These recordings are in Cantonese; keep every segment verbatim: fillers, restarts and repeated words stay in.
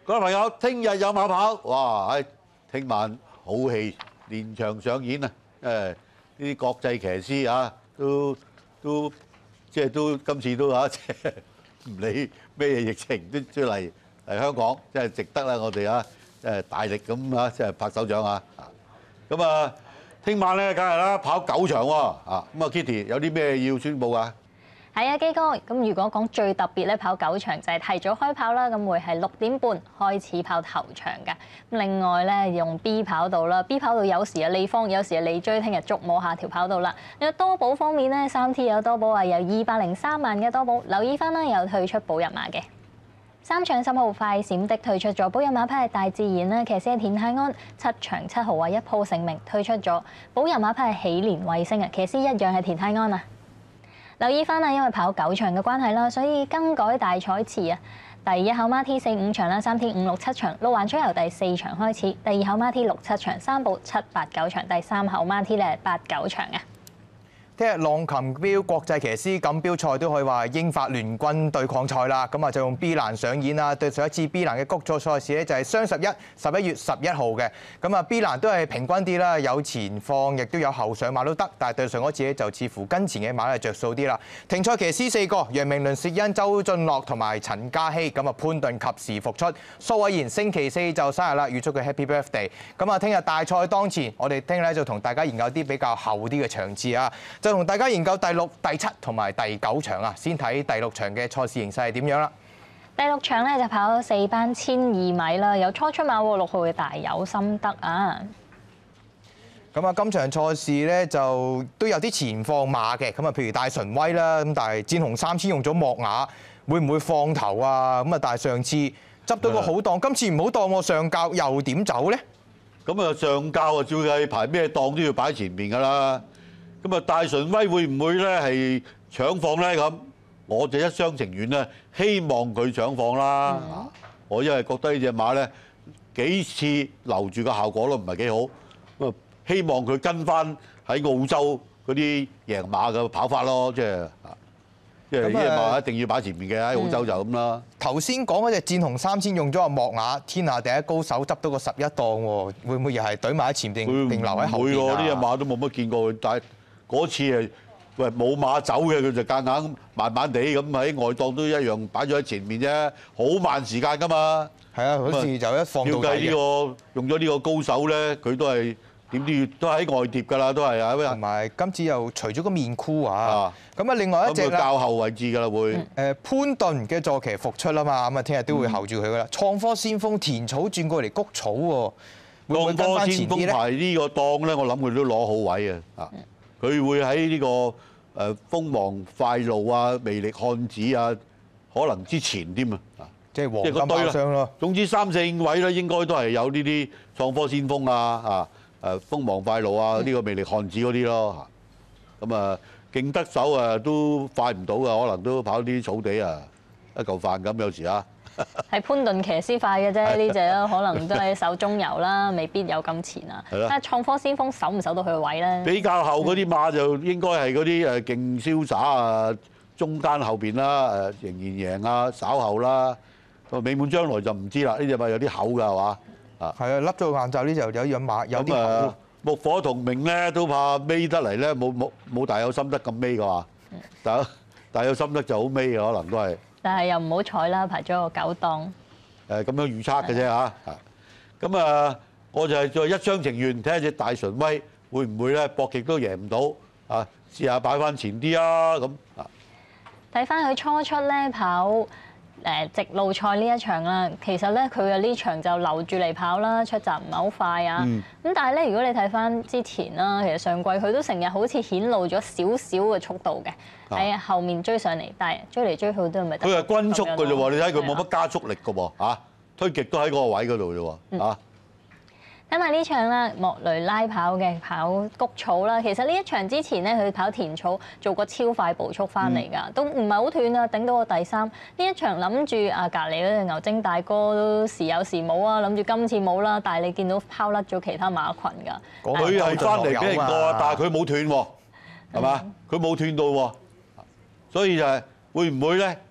各位朋友，聽日有馬跑，哇！喺聽晚好戲連場上演啊！誒，呢啲國際騎師啊，都都即係都今次都嚇，即係唔理咩疫情都出嚟嚟香港，即係值得啦！我哋啊，即係大力咁啊，即係拍手掌啊！咁啊，聽晚咧梗係啦，跑九場喎啊！咁啊，Kitty 有啲咩要宣佈啊？ 係啊，基哥，咁如果講最特別咧，跑九場就係提早開跑啦，咁會係六點半開始跑頭場㗎。咁另外咧，用 B 跑道啦 ，B 跑道有時啊利芳，有時啊利追，聽日捉摸下條跑道啦。有多寶方面咧，三 T 有多寶啊，有二百零三萬嘅多寶，留意翻啦，有退出寶入馬嘅。三場十號快閃的退出咗，寶入馬派係大自然啦，騎師係田泰安，七場七號啊一鋪成名退出咗，寶入馬派係喜蓮衛星啊，騎師一樣係田泰安啊。留意翻啦，因為跑九場嘅關係啦，所以更改大賽次啊。第一口馬 T 四五場啦，三 T 五六七場，路環賽由第四場開始。第二口馬 T 六七場，三寶七八九場，第三口馬 T 咧八九場啊。 聽日浪琴標國際騎師錦標賽都可以話係英法聯軍對抗賽啦，咁啊就用 B 欄上演啦。對上一次 B 欄嘅谷草賽事咧就係雙十一十一月十一號嘅，咁啊 B 欄都係平均啲啦，有前放亦都有後上馬都得，但係對上嗰次咧就似乎跟前嘅馬係着數啲啦。停賽騎師四個，楊明倫、薛恩、周俊樂同埋陳嘉熙，咁啊潘頓及時復出。蘇偉賢星期四就生日啦，預祝佢 Happy Birthday。咁啊聽日大賽當前，我哋聽日咧就同大家研究啲比較厚啲嘅場次啊。就同大家研究第六、第七同埋第九場啊，先睇第六場嘅賽事形勢係點樣啦。 第六場咧就跑四班千二米啦，有初出馬喎，六號嘅大有心得啊。 咁啊，今場賽事咧就都有啲前放馬嘅，咁啊，譬如大純威啦，咁但係戰紅三千用咗莫雅，會唔會放頭啊？咁啊，但係上次執到個好檔，今次唔好檔喎，上教又點走咧？ 咁啊，上教啊，照計排咩檔都要擺前面㗎啦。咁啊，大純威會唔會咧係搶放咧？咁我就一廂情願咧，希望佢搶放啦。嗯、我因為覺得呢隻馬咧幾次留住個效果都唔係幾好，咁啊希望佢跟翻喺澳洲嗰啲贏馬嘅跑法咯，即係即係呢隻馬一定要擺前面嘅喺澳洲就咁啦。 頭先講嗰隻戰紅三千用咗阿莫雅，天下第一高手執到個十一檔喎，會唔會又係懟埋喺前定定留喺後邊啊？ 會喎，呢隻馬都冇乜見過佢，但係嗰次係喂冇馬走嘅，佢就夾硬慢慢地咁喺外檔都一樣擺咗喺前面啫，好慢時間㗎嘛。係啊，好似就一放到底嘅。照計呢個用咗呢個高手咧，佢都係點都要都喺外碟㗎啦，都係啊。同埋今次又除咗個面箍啊，咁啊另外一隻啦， 較後位置㗎啦會。 誒潘頓嘅坐騎復出啦嘛，咁啊聽日都會候住佢㗎啦。創科先鋒田草轉過嚟谷草喎，會唔會跟翻前啲咧？ 創科先鋒排呢個檔咧，我諗佢都攞好位啊。啊！佢會喺呢個誒鋒芒快路啊、魅力漢子啊，可能之前添啊， 即係黃金包廂咯。 總之三四五位咧，應該都係有呢啲創科先鋒啊、啊誒鋒芒快路啊、呢個魅力漢子嗰啲咯。咁啊，勁得手啊都快唔到㗎，可能都跑啲草地啊，一嚿飯咁有時啊。 係潘頓騎師快嘅啫，呢隻咯，可能都係手中游啦，未必有咁前啊。但係創科先鋒守唔守到佢嘅位咧？ 比較後嗰啲馬就應該係嗰啲誒勁瀟灑啊，中間後邊啦，誒仍然贏啊，稍後啦。美滿將來就唔知啦，呢隻馬有啲厚㗎係嘛？啊， 係啊，笠咗個眼罩呢就有樣馬有啲厚。 木火同名咧都怕尾得嚟咧，冇冇冇大有心得咁尾㗎嘛？但大有心得就好尾嘅，可能都係。 但係又唔好彩啦，排咗個九檔。 誒咁樣預測嘅啫嚇，咁啊，我就係再一廂情願睇下隻大純威會唔會咧搏極都贏唔到啊！試下擺翻前啲啊咁啊！ 睇翻佢初出咧跑誒直路賽呢一場啦，其實咧佢嘅呢場就留住嚟跑啦，出閘唔係好快啊。咁、嗯、但係咧，如果你睇翻之前啦，其實上季佢都成日好似顯露咗少少嘅速度嘅，喺、啊、後面追上嚟，但係追嚟追去都唔係得。 佢係均速嘅啫喎，你睇佢冇乜加速力嘅喎嚇，推極都喺嗰個位嗰度啫喎嚇。 睇埋呢場啦，莫雷拉跑嘅跑谷草啦，其實呢一場之前咧，佢跑田草做過超快步速翻嚟㗎，都唔係好斷啊，頂到個第三。呢一場諗住啊隔離嗰隻牛精大哥都時有時冇啊，諗住今次冇啦，但係你見到拋甩咗其他馬群㗎。 佢係翻嚟俾人過啊，但係佢冇斷喎，係嘛？佢冇斷到喎，所以就係會唔會咧？你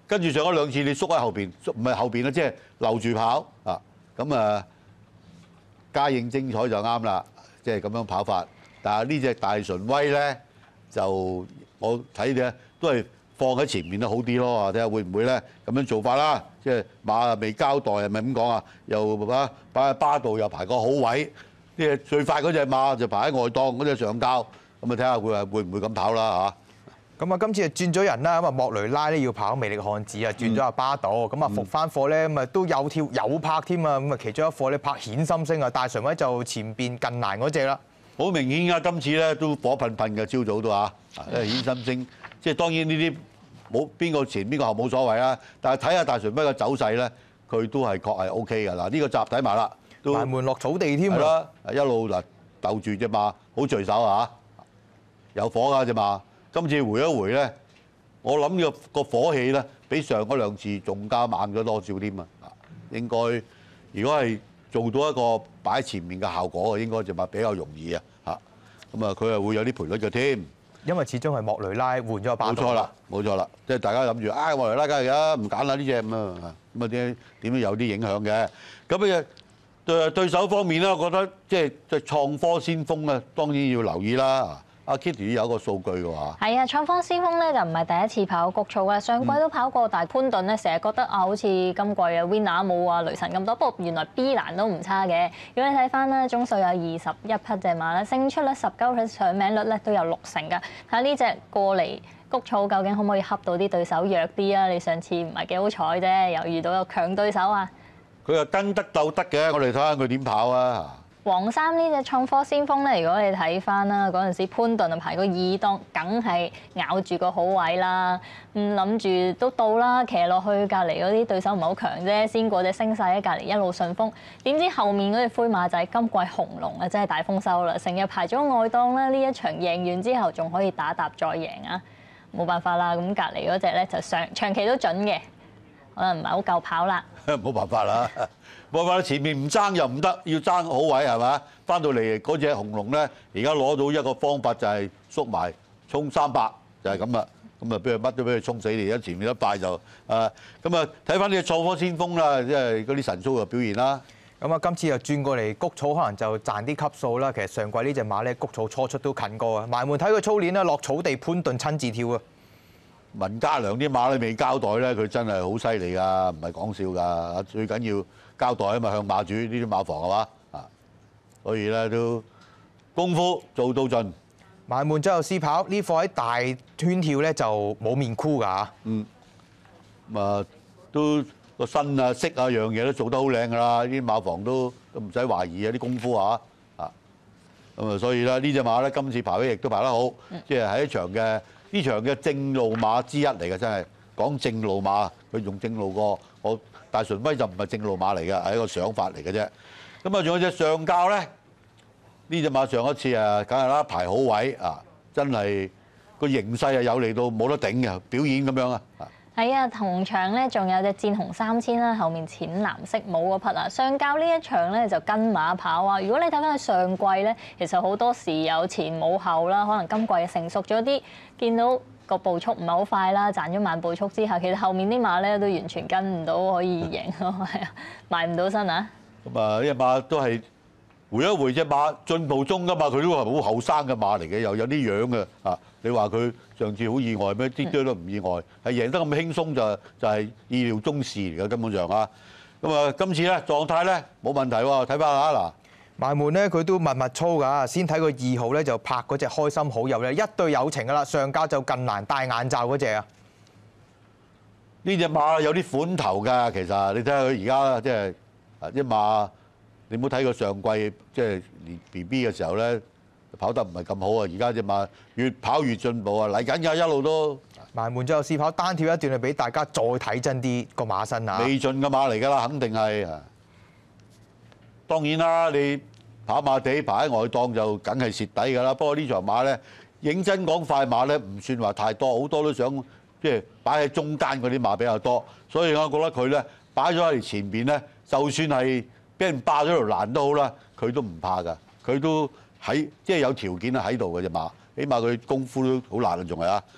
跟住上嗰兩次你縮喺後邊，唔係後邊啦，即係留住跑啊。咁啊，嘉應精彩就啱啦，即係咁樣跑法。但係呢隻大純威咧，就我睇咧都係放喺前面都好啲咯，睇下會唔會咧咁樣做法啦。即係馬未交代係咪咁講啊？又啊擺喺巴度又排個好位，即係最快嗰隻馬就排喺外檔嗰隻上交，咁啊睇下會係會唔會咁跑啦嚇。 咁啊，今次就轉咗人啦，咁啊莫雷拉咧要跑魅力漢子啊，轉咗阿巴度，咁啊復翻貨咧，咁啊都有跳有拍添啊，咁啊其中一課咧拍顯心星啊，大純威就前邊近欄嗰只啦。 好明顯啊！今次咧都火噴噴嘅，朝早都嚇，因為顯心星，即係當然呢啲冇邊個前邊個後冇所謂啦。但係睇下大純威嘅走勢咧，佢都係確係 O K 㗎。嗱呢個集睇埋啦，都埋門落草地添啦，一路嗱鬥住隻馬，好聚手啊！有火㗎隻馬，今次回一回咧，我諗個個火氣咧比上嗰兩次仲加猛咗多少添啊！應該如果係做到一個擺前面嘅效果嘅，應該隻馬比較容易啊！嚇，咁啊，佢係會有啲賠率嘅添。 因為始終係莫雷拉換咗個巴度。 冇錯啦，冇錯啦，即係大家諗住啊，莫雷拉梗係啦，唔揀啦呢只咁啊，咁啊點點都有啲影響嘅。咁啊對對手方面咧，我覺得即係即係創科先鋒啊，當然要留意啦。阿 Kitty 有一個數據嘅喎。 係啊，創科先鋒咧就唔係第一次跑谷草啦，上季都跑過，但係潘頓咧成日覺得啊，好似今季啊 Winner 冇啊雷神咁多，不過原來 B 欄都唔差嘅。如果你睇翻咧，總數有二十一匹隻馬啦，勝出率十九 percent， 上名率咧都有六成㗎。睇下呢隻過嚟谷草究竟可唔可以恰到啲對手弱啲啊？你上次唔係幾好彩啫，又遇到個強對手啊！ 佢又跟得鬥得嘅，我哋睇下佢點跑啊！ 黃衫呢隻創科先鋒咧，如果你睇翻啦，嗰陣時潘頓啊排個二檔，梗係咬住個好位啦。咁諗住都到啦，騎落去隔離嗰啲對手唔係好強啫，先過隻升勢喺隔離一路順風。點知後面嗰隻灰馬仔今季紅龍啊，真係大豐收啦！成日排咗外檔啦，呢一場贏完之後仲可以打搭再贏啊！冇辦法啦，咁隔離嗰隻咧就上長期都準嘅，可能唔係好夠跑啦。 冇辦法啦，冇辦法，前面唔爭又唔得，要爭好位係嘛？翻到嚟嗰隻紅龍咧，而家攞到一個方法就係縮埋衝三百，就係咁啦。咁啊，俾佢乜都俾佢衝死你，一前面一敗就啊，咁啊睇翻呢個創科先鋒啦，即係嗰啲神操嘅表現啦。 咁啊，今次又轉過嚟谷草，可能就賺啲級數啦。其實上季呢隻馬咧，谷草初出都近過啊。埋門睇佢操練啦，落草地潘頓親自跳啊！ 文家良啲馬咧未交代咧，佢真係好犀利㗎，唔係講笑㗎。最緊要交代啊嘛，向馬主呢啲馬房係嘛啊，所以咧都功夫做到盡。 埋門之後試跑呢課喺大圈跳咧就冇面箍㗎嚇。 嗯，咁啊都個身啊色啊樣嘢都做得好靚㗎啦，啲馬房都都唔使懷疑啊啲功夫啊啊，咁啊所以咧呢隻馬咧今次跑起亦都跑得好，即係喺一場嘅。呢場嘅正路馬之一嚟嘅，真係講正路馬，佢用正路過我大純威就唔係正路馬嚟嘅，係一個想法嚟嘅啫。咁啊，仲有隻上教咧，呢隻馬上一次啊，梗係啦排好位啊，真係個形勢係有嚟到冇得頂嘅表演咁樣啊。 係啊，同場咧仲有隻戰紅三千啦，後面淺藍色帽嗰匹啊。上交呢一場咧就跟馬跑啊。如果你睇翻佢上季咧，其實好多時有前冇後啦，可能今季成熟咗啲，見到個步速唔係好快啦，賺咗慢步速之後，其實後面啲馬咧都完全跟唔到可以贏咯，係啊，埋唔到身啊。咁啊，呢隻馬都係回一回隻馬進步中㗎嘛，佢都係好後生嘅馬嚟嘅，又有啲樣嘅啊。你話佢上次好意外咩？啲啲都唔意外，係贏得咁輕鬆就就係意料中事嚟嘅根本上啊。咁啊，今次咧狀態咧冇問題喎，睇翻下嗱。 埋門咧佢都密密操㗎，先睇個二號咧就拍嗰隻開心好友咧，一對友情㗎啦，上家就近欄戴眼罩嗰隻啊。 呢隻馬有啲款頭㗎，其實你睇下佢而家即係啊啲馬，你唔好睇佢上季即係連 B B 嘅時候咧。跑得唔係咁好啊！而家隻馬越跑越進步啊！嚟緊㗎，一路都埋門最後試跑單跳一段，就俾大家再睇真啲個馬身啊！ 未盡嘅馬嚟㗎啦，肯定係啊！當然啦，你跑馬地排喺外檔就梗係蝕底㗎啦。不過呢場馬咧，認真講快馬咧，唔算話太多，好多都想即係擺喺中間嗰啲馬比較多，所以我覺得佢咧擺咗喺前邊咧，就算係俾人霸咗條欄都好啦，佢都唔怕㗎，佢都。喺即係有條件喺度嘅隻馬，起碼佢功夫都好難啊，仲係啊！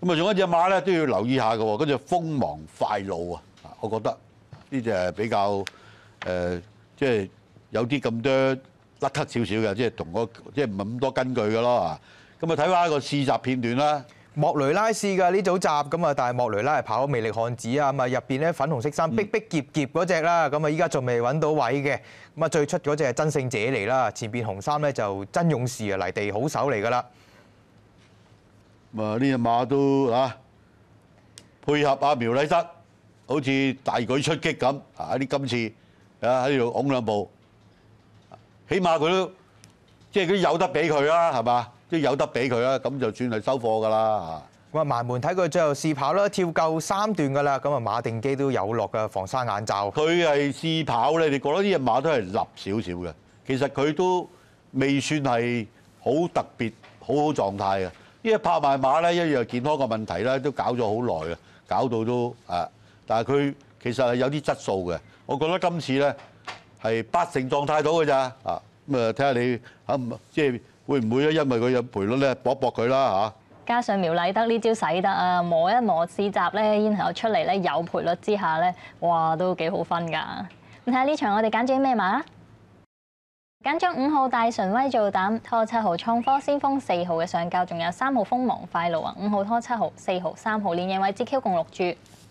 咁啊，仲有一隻馬咧都要留意下嘅喎，嗰隻鋒芒快露啊！我覺得呢隻係比較誒，即、呃、係、就是、有啲咁多甩咳少少嘅，即係同嗰即係唔係咁多根據嘅咯啊！咁啊，睇翻個試閘片段啦。 莫雷拉試㗎呢組集咁啊，但係莫雷拉係跑魅力漢子啊，咁啊入邊咧粉紅色衫逼逼夾夾嗰只啦，咁啊依家仲未揾到位嘅，咁啊最出嗰隻係真勝者嚟啦，前邊紅衫咧就真勇士啊，泥地好手嚟㗎啦。 咁啊呢隻馬都啊配合阿苗禮德，好似大舉出擊咁啊！啲今次啊喺度拱兩步，起碼佢都即係佢有得俾佢啦，係嘛？都有得俾佢啦，咁就算係收貨㗎啦嚇。 咁啊，埋門睇佢最後試跑啦，跳夠三段㗎啦，咁啊馬定基都有落嘅防沙眼罩。 佢係試跑咧，你覺得呢隻馬都係立少少嘅，其實佢都未算係好特別、好好狀態嘅。呢隻拍賣馬咧，一樣健康嘅問題咧，都搞咗好耐嘅，搞到都啊，但係佢其實係有啲質素嘅。我覺得今次咧係八成狀態到嘅咋啊，咁啊睇下你嚇即係。會唔會咧？因為佢有賠率咧，搏一搏佢啦嚇。 加上苗禮德呢招使得啊，摸一摸試閘咧，然後出嚟咧有賠率之下咧，哇都幾好分㗎。咁睇下呢場我哋揀咗啲咩馬啦？揀咗五號大純威做膽，拖七號創科先鋒，四號嘅上校，仲有三號鋒芒快露啊，五號拖七號，四號三號連贏位至 Q 共六注。